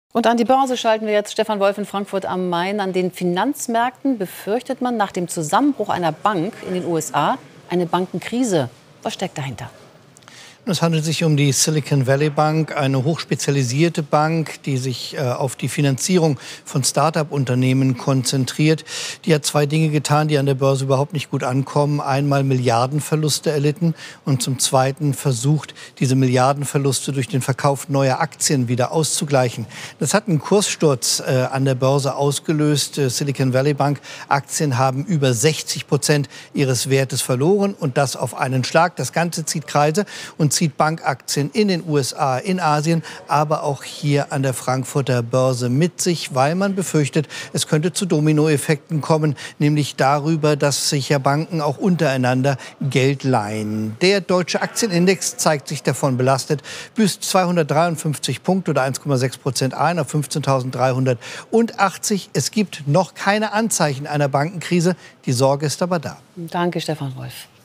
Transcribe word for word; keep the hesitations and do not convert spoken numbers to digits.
Und an die Börse schalten wir jetzt. Stefan Wolf in Frankfurt am Main. An den Finanzmärkten befürchtet man nach dem Zusammenbruch einer Bank in den U S A eine Bankenkrise. Was steckt dahinter? Es handelt sich um die Silicon Valley Bank, eine hochspezialisierte Bank, die sich äh, auf die Finanzierung von Start-up-Unternehmen konzentriert. Die hat zwei Dinge getan, die an der Börse überhaupt nicht gut ankommen. Einmal Milliardenverluste erlitten und zum Zweiten versucht, diese Milliardenverluste durch den Verkauf neuer Aktien wieder auszugleichen. Das hat einen Kurssturz äh, an der Börse ausgelöst. Äh, Silicon Valley Bank Aktien haben über sechzig Prozent ihres Wertes verloren und das auf einen Schlag. Das Ganze zieht Kreise und zieht Bankaktien in den U S A, in Asien, aber auch hier an der Frankfurter Börse mit sich, weil man befürchtet, es könnte zu Dominoeffekten kommen, nämlich darüber, dass sich ja Banken auch untereinander Geld leihen. Der deutsche Aktienindex zeigt sich davon belastet, büßt zweihundertdreiundfünfzig Punkte oder eins Komma sechs Prozent ein auf fünfzehntausenddreihundertachtzig. Es gibt noch keine Anzeichen einer Bankenkrise. Die Sorge ist aber da. Danke, Stefan Wolf.